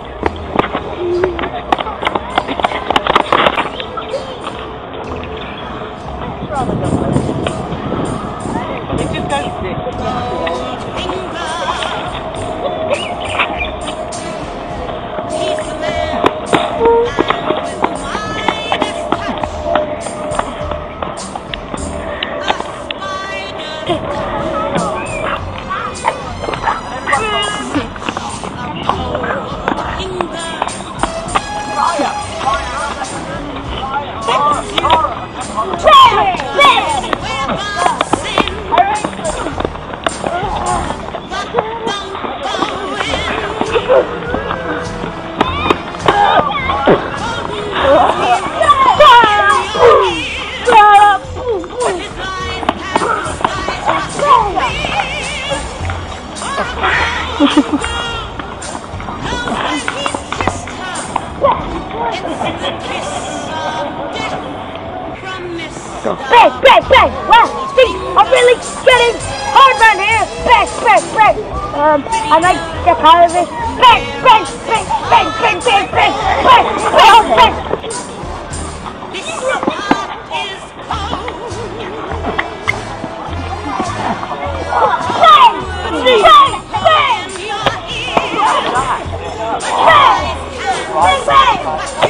Bang, bang, bang! Wow, see, I'm really getting hard right here! Bang, bang, bang! I might get out of it. Bang, bang, bang, bang, bang, bang, bang, bang, bang, bang! Bang, bang, bang! Bang, bang, bang!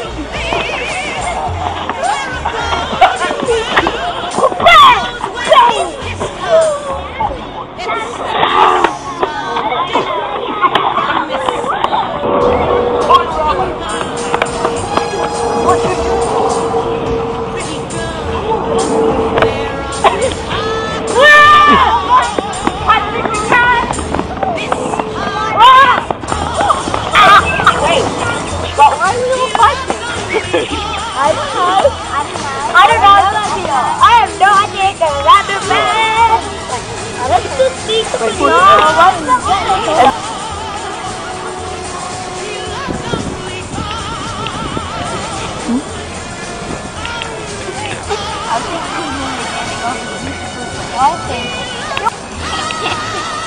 I don't know. I have no idea because I'm the man. Let's just see.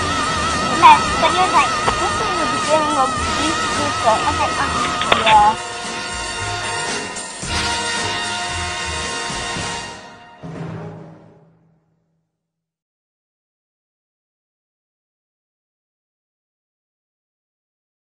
Tadi like, this thing would be getting a beautiful. Okay, yeah.